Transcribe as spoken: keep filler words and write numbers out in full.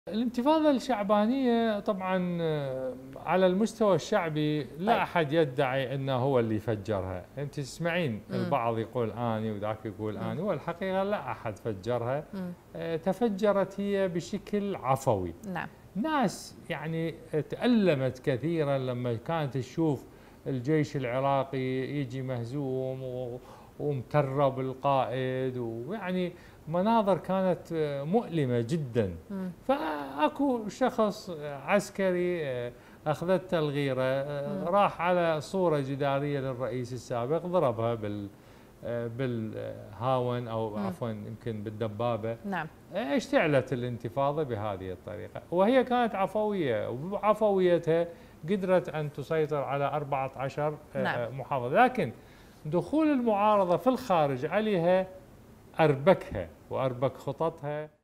الانتفاضة الشعبانية طبعا على المستوى الشعبي لا طيب. أحد يدعي أنه هو اللي فجرها. أنت تسمعين مم. البعض يقول آني وذاك يقول مم. آني، والحقيقة لا أحد فجرها. مم. تفجرت هي بشكل عفوي. نعم. ناس يعني تألمت كثيرا لما كانت تشوف الجيش العراقي يجي مهزوم ومكرب القائد، ويعني مناظر كانت مؤلمة جدا. مم. فأكو شخص عسكري أخذته الغيرة، راح على صورة جدارية للرئيس السابق ضربها بال بالهاون أو مم. عفوا يمكن بالدبابة. نعم. اشتعلت الانتفاضة بهذه الطريقة، وهي كانت عفوية، وبعفويتها قدرت أن تسيطر على أربعة عشر نعم. محافظة. لكن دخول المعارضة في الخارج عليها أربكها وأربك خططها.